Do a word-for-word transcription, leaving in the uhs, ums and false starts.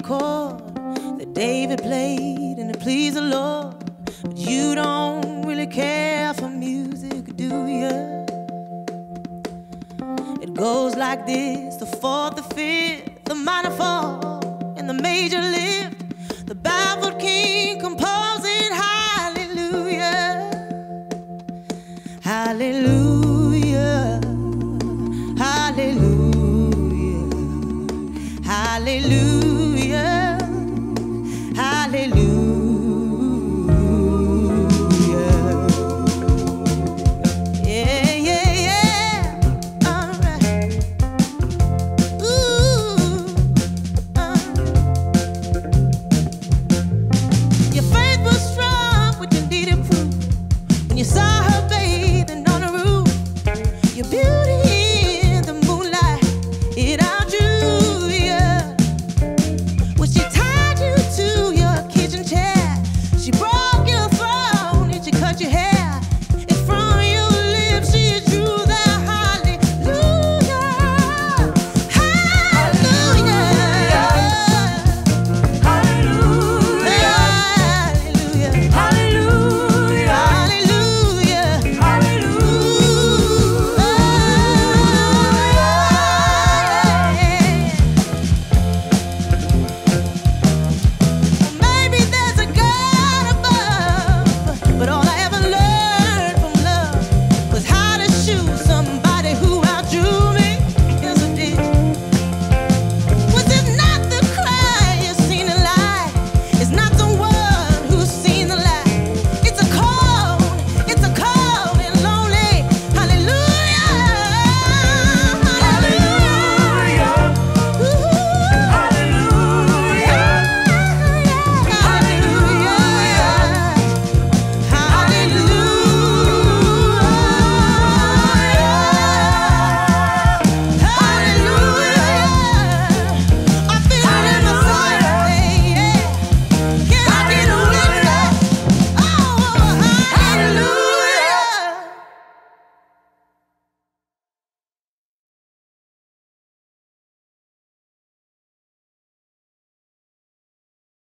chord that David played and it pleased the Lord. But you don't really care for music, do ya? It goes like this: the fourth, the fifth, the minor fall, and the major lift, the baffled